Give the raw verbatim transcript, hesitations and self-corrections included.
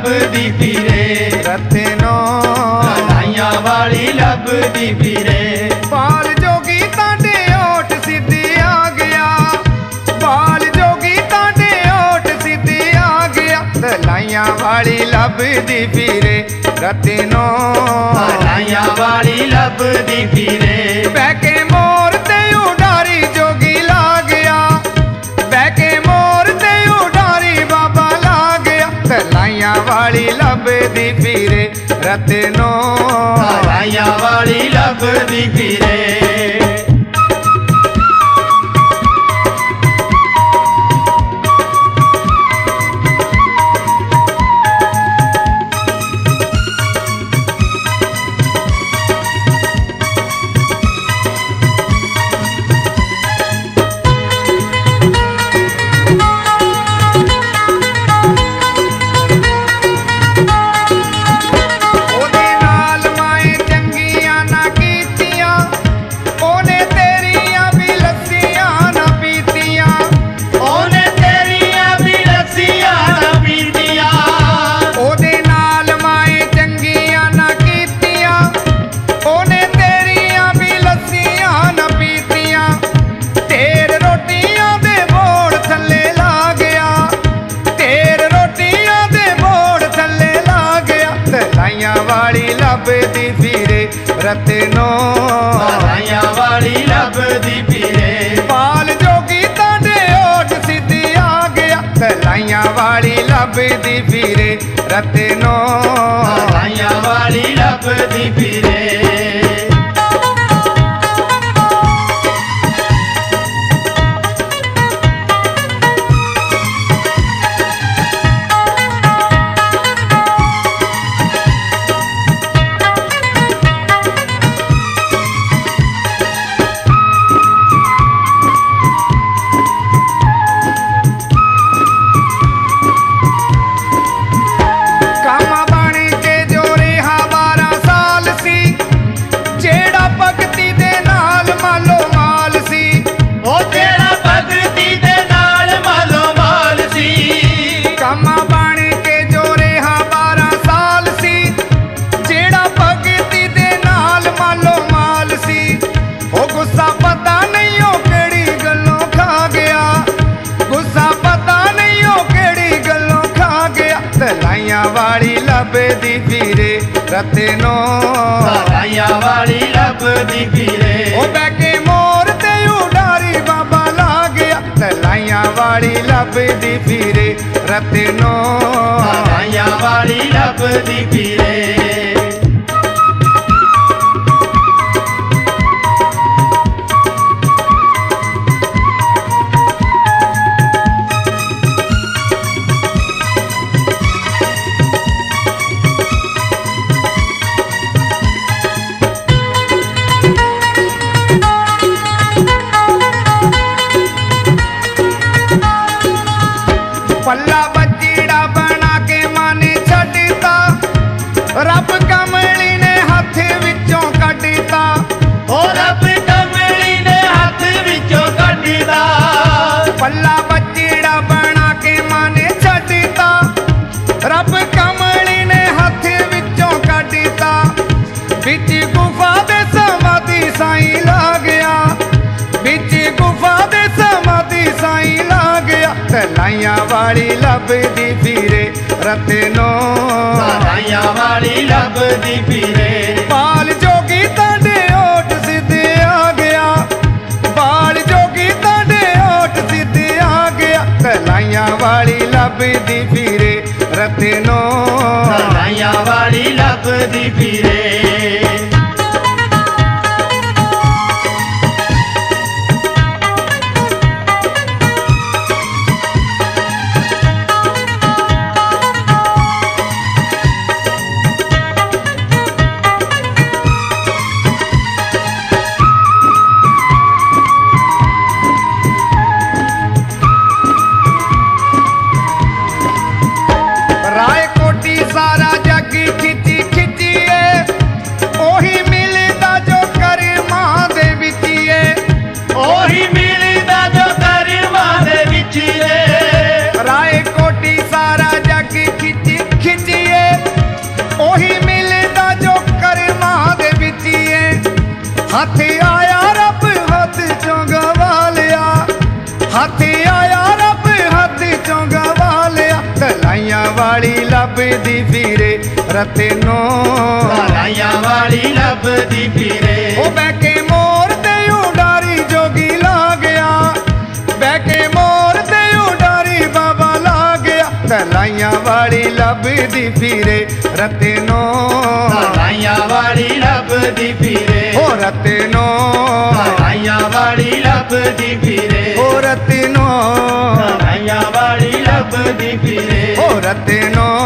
लभदी फिरे, रतनो लाइया वाली लभदी फिरे। बाल जोगी तांडे ओट सिद्धि आ गया, बाल जोगी तांडे ओट सिद्धि आ गया, लाइया वाली लभदी फिरे, रतनो लाइया वाली लभदी फिरे। बैके मोर ते उडारी जोगी ला गया, बैके मोर ते उडारी बाबा ला गया, लाइया वाली लभदी फिरे, रतनो लाइया वाली लभदी फिरे। लभदी फिरे, रतनो लाइया वाली लभदी फिरे। बाल जोगी तांडे ओट सिद्धि आ गया, लाइया वाली लभदी फिरे, रतनो लाइया वाली लभदी फिरे। लाइया वाली लभदी फिरे, रतनो लाइया वाली लभदी फिरे। ओ बैके मोर ते उडारी बाबा ला गया, लाइया वाली लभदी फिरे, रतनो लाइया वाली लभदी फिरे। पल्ला बजीड़ा बना के माने छड़ता, रब कमली ने हाथ विचों कढ़ता, ओ रब कमली ने हाथ विचों कढ़ता। पल्ला बजीड़ा बना के माने छड़ता, रब कमली ने हाथ विचों कढ़ता, बिच गुफा दे समाधि साईं ला गया, बिच गुफा दे समाधि साईं ला गया, लाइया वाली लभदी फिरे, रतनो लाइया वाली लभदी फिरे। बाल जोगी तांडे ओट सिद्धि आ गया, बाल जोगी तांडे ओट सिद्धि आ गया, लाइया वाली लभदी फिरे, रतनो लाइया वाली लभदी फिरे। सारा जग खिची खिचिए, ओही मिलदा जो कर्मा दे विचिए, ओही मिलदा जो कर्मा दे विचिए। राय कोटी सारा जग खिची खिचिए, ਲੱਭਦੀ ਫਿਰੇ ਰਤੇ ਨੂੰ ਲਾਈਆਂ ਵਾਲੀ ਲੱਭਦੀ ਫਿਰੇ ਉਹ ਬਹਿ ਕੇ ਮੋਰ ਤੇ ਉਡਾਰੀ ਜੋਗੀ ਲਾ ਗਿਆ ਬਹਿ ਕੇ ਮੋਰ ਤੇ ਉਡਾਰੀ ਬਾਬਾ ਲਾ ਗਿਆ ਤੇ ਲਾਈਆਂ ਵਾਲੀ ਲੱਭਦੀ ਫਿਰੇ ਰਤੇ ਨੂੰ ਲਾਈਆਂ ਵਾਲੀ ਲੱਭਦੀ ਫਿਰੇ ਉਹ ਰਤੇ ਨੂੰ ਲਾਈਆਂ ਵਾਲੀ ਲੱਭਦੀ ਫਿਰੇ ਉਹ ਰਤੇ ਨੂੰ ਲਾਈਆਂ ਵਾਲੀ ਲੱਭਦੀ ਫਿਰੇ ਉਹ ਰਤੇ ਨੂੰ